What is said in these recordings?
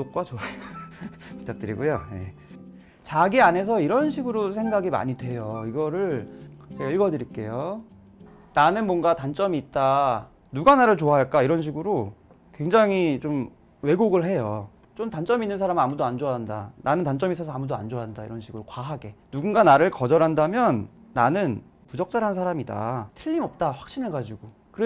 구독과 좋아요 부탁드리고요. 네. 자기 안에서 이런 식으로 생각이 많이 돼요. 이거를 제가 읽어드릴게요. 나는 뭔가 단점이 있다, 누가 나를 좋아할까, 이런 식으로 굉장히 좀 왜곡을 해요. 좀 단점이 있는 사람은 아무도 안 좋아한다, 나는 단점이 있어서 아무도 안 좋아한다, 이런 식으로 과하게. 누군가 나를 거절한다면 나는 부적절한 사람이다, 틀림없다, 확신을 가지고.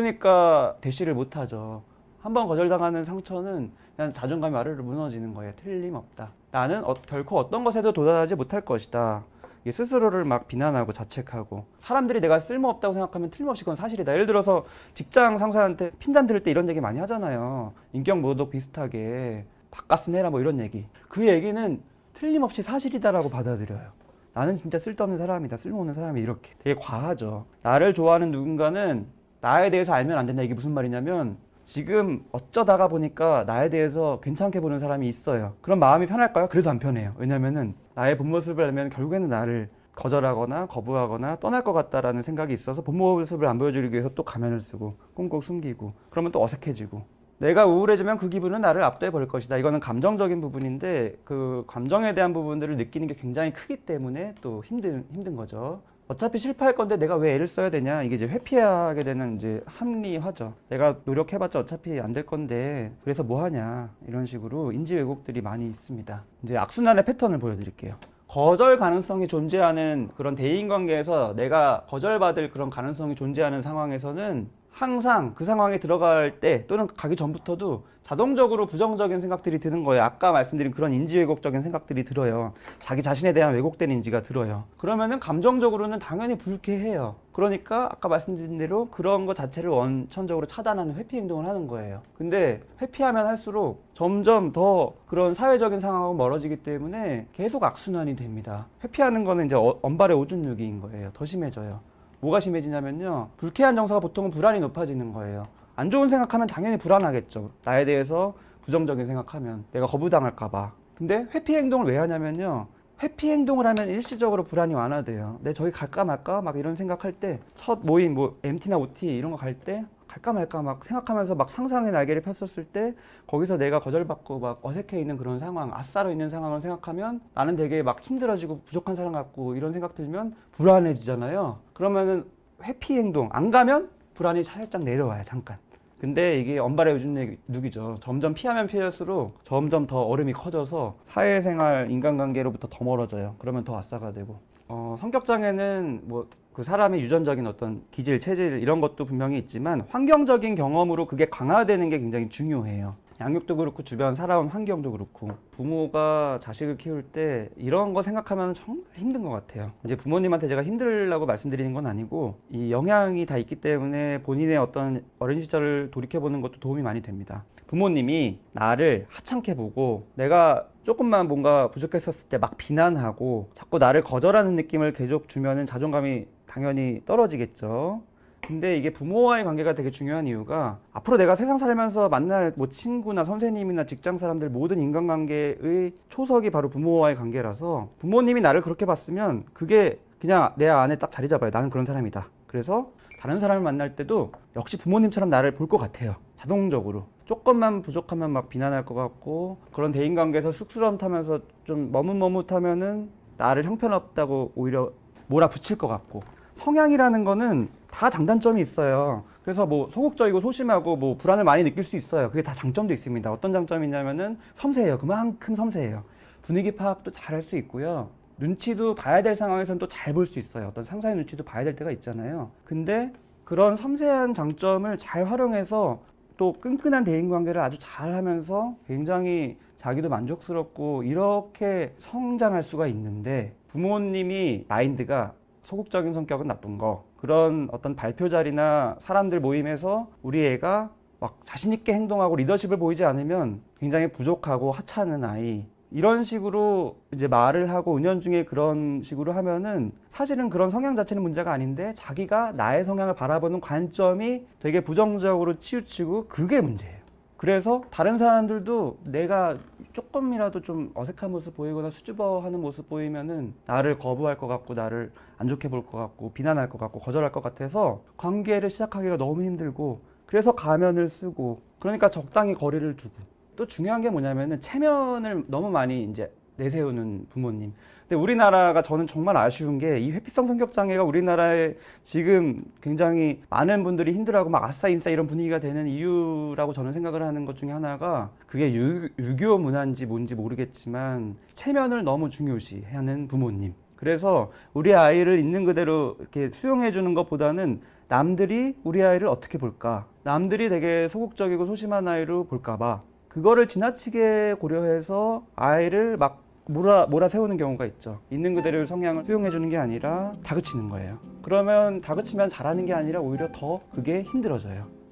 그러니까 대시를 못하죠. 한번 거절당하는 상처는 그냥 자존감이 와르르 무너지는 거예요. 틀림없다, 나는 결코 어떤 것에도 도달하지 못할 것이다. 스스로를 막 비난하고 자책하고, 사람들이 내가 쓸모없다고 생각하면 틀림없이 그건 사실이다. 예를 들어서 직장 상사한테 핀잔 들을 때 이런 얘기 많이 하잖아요. 인격 모독 비슷하게 바깥은 해라, 뭐 이런 얘기. 그 얘기는 틀림없이 사실이다라고 받아들여요. 나는 진짜 쓸데없는 사람이다, 쓸모없는 사람이, 이렇게 되게 과하죠. 나를 좋아하는 누군가는 나에 대해서 알면 안 된다. 이게 무슨 말이냐면, 지금 어쩌다가 보니까 나에 대해서 괜찮게 보는 사람이 있어요. 그럼 마음이 편할까요? 그래도 안 편해요. 왜냐면은 나의 본 모습을 알면 결국에는 나를 거절하거나 거부하거나 떠날 것 같다라는 생각이 있어서 본 모습을 안 보여주기 위해서 또 가면을 쓰고 꽁꽁 숨기고, 그러면 또 어색해지고, 내가 우울해지면 그 기분은 나를 압도해 버릴 것이다. 이거는 감정적인 부분인데, 그 감정에 대한 부분들을 느끼는 게 굉장히 크기 때문에 또 힘든 거죠. 어차피 실패할 건데 내가 왜 애를 써야 되냐, 이게 이제 회피하게 되는 이제 합리화죠. 내가 노력해봤자 어차피 안 될 건데 그래서 뭐 하냐, 이런 식으로 인지 왜곡들이 많이 있습니다. 이제 악순환의 패턴을 보여드릴게요. 거절 가능성이 존재하는 그런 대인관계에서 내가 거절받을 그런 가능성이 존재하는 상황에서는 항상 그 상황에 들어갈 때 또는 가기 전부터도 자동적으로 부정적인 생각들이 드는 거예요. 아까 말씀드린 그런 인지 왜곡적인 생각들이 들어요. 자기 자신에 대한 왜곡된 인지가 들어요. 그러면은 감정적으로는 당연히 불쾌해요. 그러니까 아까 말씀드린 대로 그런 거 자체를 원천적으로 차단하는 회피 행동을 하는 거예요. 근데 회피하면 할수록 점점 더 그런 사회적인 상황하고 멀어지기 때문에 계속 악순환이 됩니다. 회피하는 거는 이제 언발의 오줌누기인 거예요. 더 심해져요. 뭐가 심해지냐면요, 불쾌한 정서가 보통은 불안이 높아지는 거예요. 안 좋은 생각하면 당연히 불안하겠죠. 나에 대해서 부정적인 생각하면 내가 거부당할까봐. 근데 회피 행동을 왜 하냐면요, 회피 행동을 하면 일시적으로 불안이 완화돼요. 내 저기 갈까 말까 막 이런 생각할 때, 첫 모임 뭐 MT나 OT 이런 거 갈 때 갈까 말까 막 생각하면서 막 상상의 날개를 폈었을 때, 거기서 내가 거절받고 막 어색해 있는 그런 상황, 아싸로 있는 상황을 생각하면 나는 되게 막 힘들어지고 부족한 사람 같고 이런 생각 들면 불안해지잖아요. 그러면은 회피 행동 안 가면 불안이 살짝 내려와요, 잠깐. 근데 이게 언발의 오줌누기죠. 점점 피하면 피할수록 점점 더 얼음이 커져서 사회생활, 인간관계로부터 더 멀어져요. 그러면 더 아싸가 되고. 성격장애는 뭐 그 사람의 유전적인 어떤 기질, 체질 이런 것도 분명히 있지만, 환경적인 경험으로 그게 강화되는 게 굉장히 중요해요. 양육도 그렇고 주변 살아온 환경도 그렇고. 부모가 자식을 키울 때 이런 거 생각하면 정말 힘든 것 같아요. 이제 부모님한테 제가 힘들라고 말씀드리는 건 아니고, 이 영향이 다 있기 때문에 본인의 어떤 어린 시절을 돌이켜보는 것도 도움이 많이 됩니다. 부모님이 나를 하찮게 보고 내가 조금만 뭔가 부족했었을 때 막 비난하고 자꾸 나를 거절하는 느낌을 계속 주면은 자존감이 당연히 떨어지겠죠. 근데 이게 부모와의 관계가 되게 중요한 이유가, 앞으로 내가 세상 살면서 만날 뭐 친구나 선생님이나 직장 사람들 모든 인간관계의 초석이 바로 부모와의 관계라서, 부모님이 나를 그렇게 봤으면 그게 그냥 내 안에 딱 자리 잡아요. 나는 그런 사람이다. 그래서 다른 사람을 만날 때도 역시 부모님처럼 나를 볼 것 같아요. 자동적으로. 조금만 부족하면 막 비난할 것 같고, 그런 대인관계에서 쑥스러움 타면서 좀 머뭇머뭇하면은 나를 형편없다고 오히려 몰아붙일 것 같고. 성향이라는 거는 다 장단점이 있어요. 그래서 뭐 소극적이고 소심하고 뭐 불안을 많이 느낄 수 있어요. 그게 다 장점도 있습니다. 어떤 장점이 있냐면은 섬세해요. 그만큼 섬세해요. 분위기 파악도 잘 할 수 있고요. 눈치도 봐야 될 상황에서는 또 잘 볼 수 있어요. 어떤 상사의 눈치도 봐야 될 때가 있잖아요. 근데 그런 섬세한 장점을 잘 활용해서 또 끈끈한 대인관계를 아주 잘 하면서 굉장히 자기도 만족스럽고 이렇게 성장할 수가 있는데, 부모님이 마인드가 소극적인 성격은 나쁜 거, 그런 어떤 발표 자리나 사람들 모임에서 우리 애가 막 자신있게 행동하고 리더십을 보이지 않으면 굉장히 부족하고 하찮은 아이, 이런 식으로 이제 말을 하고 은연중에 그런 식으로 하면은 사실은 그런 성향 자체는 문제가 아닌데, 자기가 나의 성향을 바라보는 관점이 되게 부정적으로 치우치고 그게 문제예요. 그래서 다른 사람들도 내가 조금이라도 좀 어색한 모습 보이거나 수줍어하는 모습 보이면은 나를 거부할 것 같고, 나를 안 좋게 볼 것 같고, 비난할 것 같고, 거절할 것 같아서 관계를 시작하기가 너무 힘들고, 그래서 가면을 쓰고, 그러니까 적당히 거리를 두고. 또 중요한 게 뭐냐면은 체면을 너무 많이 이제 내세우는 부모님. 근데 우리나라가 저는 정말 아쉬운 게 이 회피성 성격 장애가 우리나라에 지금 굉장히 많은 분들이 힘들어하고 막 아싸 인싸 이런 분위기가 되는 이유라고 저는 생각을 하는 것 중에 하나가 그게 유교 문화인지 뭔지 모르겠지만 체면을 너무 중요시하는 부모님. 그래서 우리 아이를 있는 그대로 이렇게 수용해 주는 것보다는 남들이 우리 아이를 어떻게 볼까? 남들이 되게 소극적이고 소심한 아이로 볼까 봐. 그거를 지나치게 고려해서 아이를 막 몰아세우는 경우가 있죠. 있는 그대로의 성향을 수용해 주는 게 아니라 다그치는 거예요. 그러면 다그치면 잘하는 게 아니라 오히려 더 그게 힘들어져요.